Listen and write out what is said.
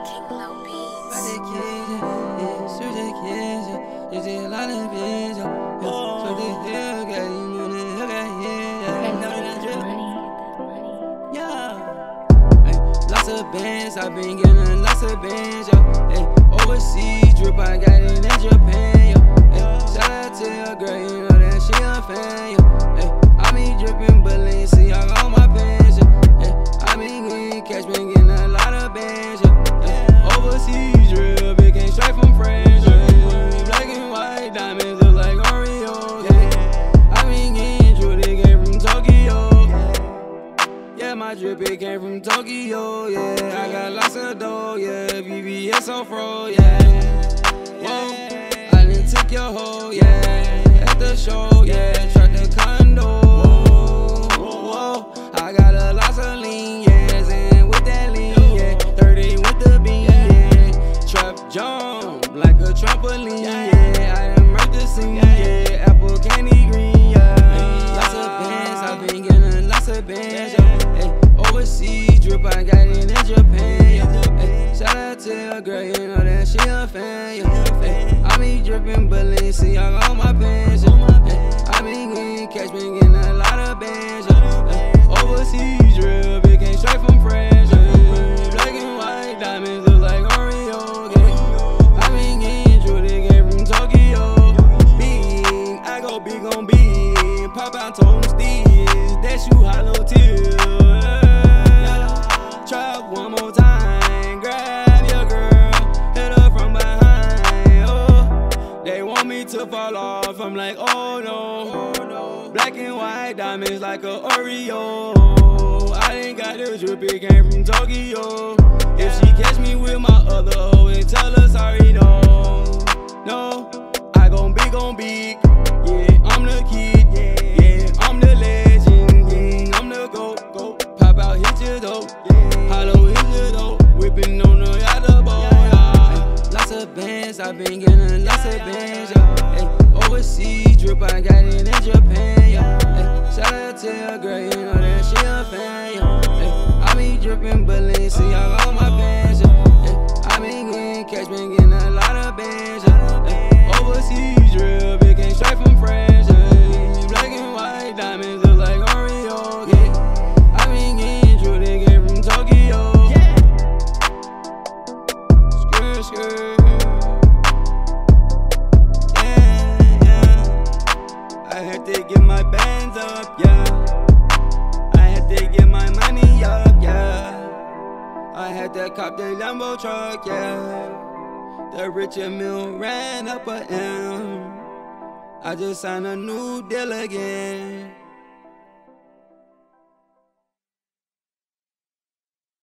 Lots of bands, I've been getting lots of bands, yo. Hey, overseas drip, I got it in Japan, yo. Hey, shout out to your girl, you know that she a fan, yo. Hey, I be dripping Balenciaga on my pants, yo. Hey, I been getting cash, been getting a lot of bands, yo. Hey, overseas drip, it came straight from France, yo. Black and white diamonds look like Oreo, yeah. I been getting drip, it came from Tokyo. Yeah, my drip, it came from Tokyo, yeah. I got lots of dough, yeah. VVS on fro, yeah. Whoa, I done took your hoe, yeah. At the show, yeah. Truck the condo. Whoa, I got a lots of lean, yeah. And with that lean, yeah. 30 with the bean, yeah. Trap jump like a trampoline, yeah. I done murked the scene, yeah. Apple candy green, yeah. Lots of bands, I've been getting lots of bands, yeah. Overseas drip, I got it in Japan, yo. Hey, shout out to your girl, you know that she a fan, yo. Hey, I be dripping Balenciaga on my pants, yo. Hey, I been getting cash, been getting a lot of bands, yo. Hey, overseas drip, it came straight from France, yo. Black and white diamonds look like Oreo, yeah. I been getting drip, it came from Tokyo. Big, I go big on big, pop out tone steals, that you hollow till. Trap one more time, grab your girl, hit her from behind, oh. They want me to fall off, I'm like, oh no. Black and white diamonds like a Oreo. I ain't got the drip, it came from Tokyo. If she catch me with my other hoe, and tell her sorry, no. No, I gon' big, yeah, I'm the kid, yeah, I'm the legend, yeah, I'm the GOAT, pop out, hit your dope. Whipping on the yacht boat, yeah. Lots of bands, I've been getting lots of bands, yeah. Hey, overseas drip, I got it in Japan, yeah. Hey, shout out to your girl, you know that she a fan, yeah. Hey, I be dripping Balenciaga on my pants, yeah. Hey, I been getting cash, been getting a lot of bands, yeah. Hey, overseas drip, it came straight from France, yeah. Black and white diamonds look like Oreo, yeah. I been getting drip, they came from Tokyo. I had to get my bands up, yeah. I had to get my money up, yeah. I had to cop the Lambo truck, yeah. The Richard Mill ran up a M. I just signed a new deal again.